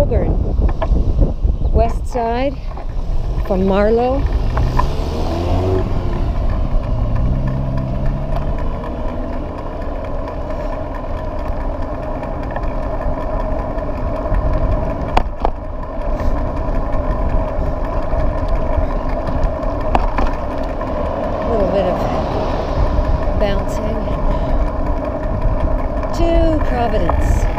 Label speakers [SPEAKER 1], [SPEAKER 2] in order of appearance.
[SPEAKER 1] Melbourne. West side from Marlow. A little bit of bouncing to Providence.